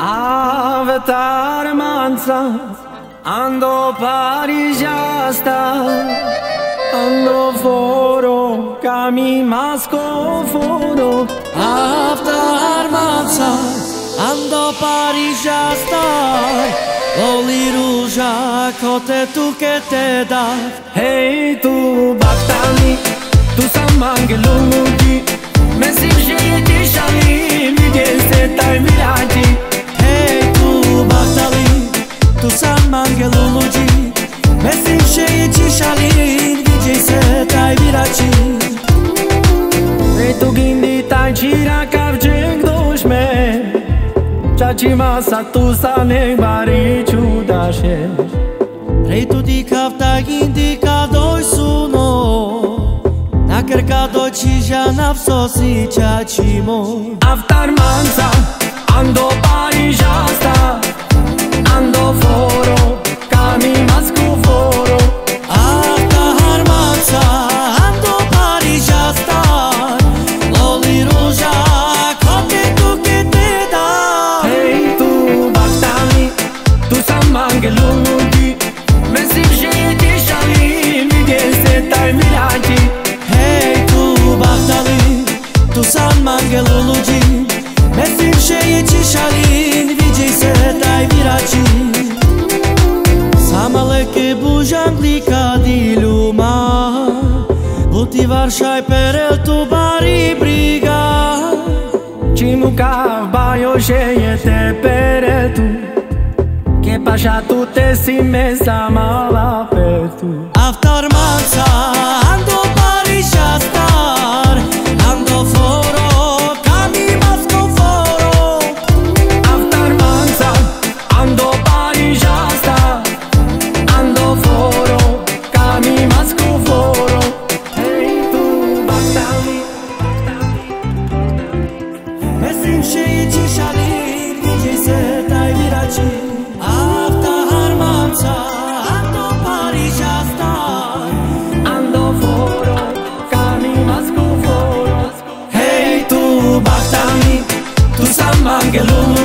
Avatar manza, ando Parigasta, ando foro, cami masco foro. Avatar manza, ando Parigasta, oli ruja kote tu che te da. Hey tu baktani, tu samangelungi, mesim shiti shali, videl se tai viraji. Hey tu baktali, tu samangelungi, mesim shiti shali, videl se tai viraji. Hey tu gindi tai chira kavjeng doshme, chachi masa tu sane bari chudashe. Rei tu di kafta indica doi suno, na kerka do cija na vsosi čačimo. Avatar manza, ando Parigasta, ando foro, cami masco foro. Avatar manza, ando Parigasta, oli ruja kote tu che te da. Hey tu baktani, tu samangelungi, mesim shiti shali, videl se tai viraji. Hey tu baktali, tu samangelulugi, mesim sheti shalin, vidjej se taj virači. Samale ke bujanglika di luma, buti varshaj perel tu bari briga. Cimuca baio cheie te peretu, che pasha tu te si mesa mala petu. Avatar manza, ando Parigasta, ando foro, cami masco foro. Avatar manza, ando Parigasta, ando foro, cami masco foro. Hey tu baktani, Mesim sheti shalin, vidjej se taj virači. Avatar manza, ando Parigasta, ando foro, cami masco foro. hey tu baktani, tu samangelungi.